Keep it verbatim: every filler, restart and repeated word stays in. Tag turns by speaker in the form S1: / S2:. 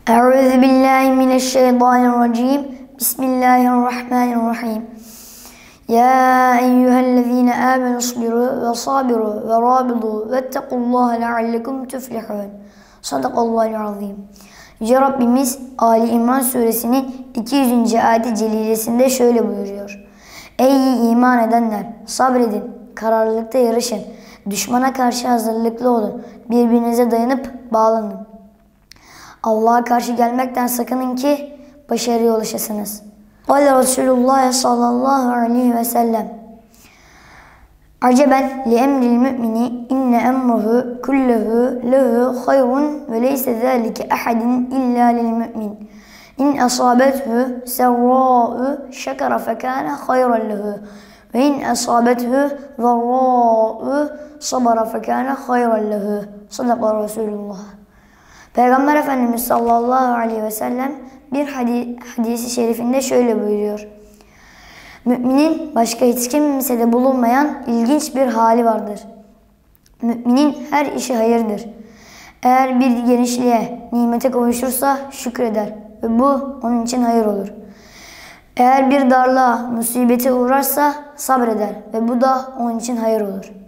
S1: Euzu billahi mineşşeytanirracim. Bismillahirrahmanirrahim. Ya eyyühellezine amenu sabiru ve sabiru ve rabidu vettekullaha leallekum tuflihun. Sadakallahul azim. Yüce Rabbimiz Ali İmran suresinin iki yüzüncü ayet-i celilesinde şöyle buyuruyor. Ey iman edenler! Sabredin, kararlılıkta yarışın, düşmana karşı hazırlıklı olun, birbirinize dayanıp bağlanın. Allah'a karşı gelmekten sakının ki başarıya ulaşasınız. Kâle Resulullah sallallahu aleyhi ve sellem. Aceben li emril mümini inne emruhu kulluhu lehu hayrun ve leyse zâlike ahadin illa lil mümin. İn asabethu serrâ'u şekere fekâne hayran lehu ve in asabethu zarrâ'u sabara fekâne hayran lehu. Sadaka Resulullah. Peygamber Efendimiz sallallahu aleyhi ve sellem bir hadisi şerifinde şöyle buyuruyor. Müminin başka hiç kimsede bulunmayan ilginç bir hali vardır. Müminin her işi hayırdır. Eğer bir genişliğe, nimete kavuşursa şükreder ve bu onun için hayır olur. Eğer bir darlığa, musibete uğrarsa sabreder ve bu da onun için hayır olur.